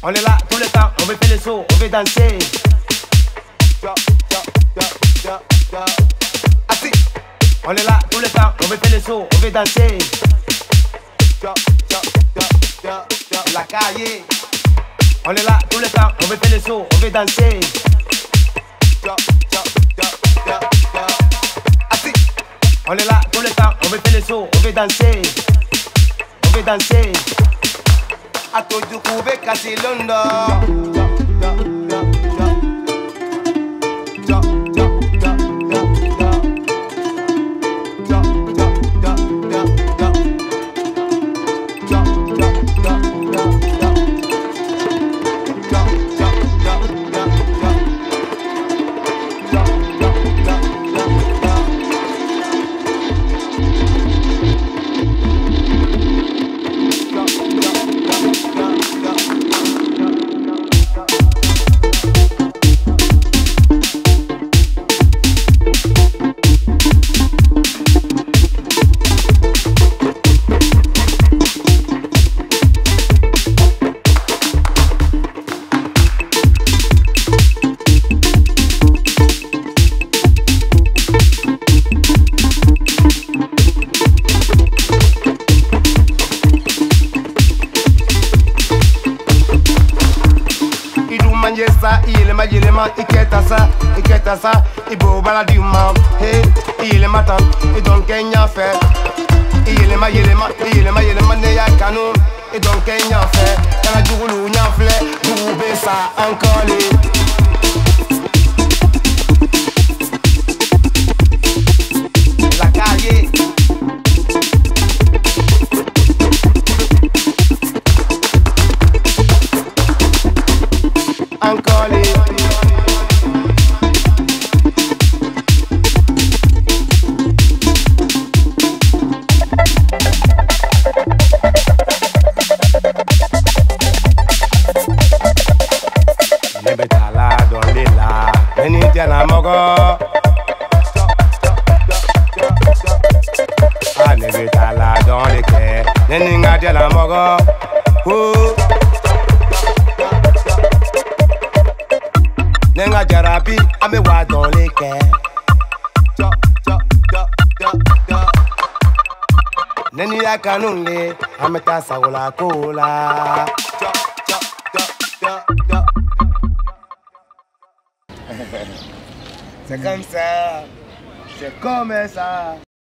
On est là tout le temps, on veut faire les sauts, on veut danser. Assis. On est là tout le temps, on veut faire les sauts, on veut danser. La cahier. On est là tout le temps, on veut faire les sauts, on veut danser. Assis. On est là tout le temps, on veut faire les sauts, on veut danser. On veut danser. A todo cube casi londo. Ilema iketa sa ibo bala di mam hey ilema tan e don Kenya fe ilema ne ya kanu e don Kenya fe kana jugulu nya fle du be sa encore la calle encore dans les quais, Neninga de la mogo. Nenga jarabi, amewa dans les quais. Neni ya kanunle, ameta saola cola. C'est comme ça. C'est comme ça.